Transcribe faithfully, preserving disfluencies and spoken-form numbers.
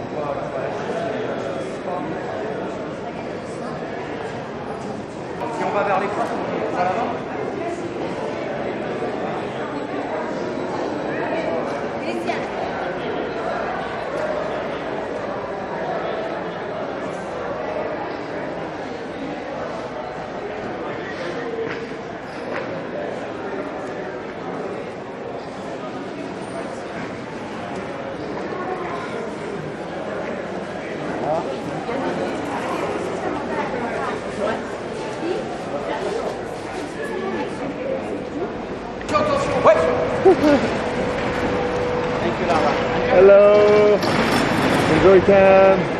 Si on va vers les portes, on va à l'avant. Ouais. Thank you, Lara. Hello. Enjoy camp.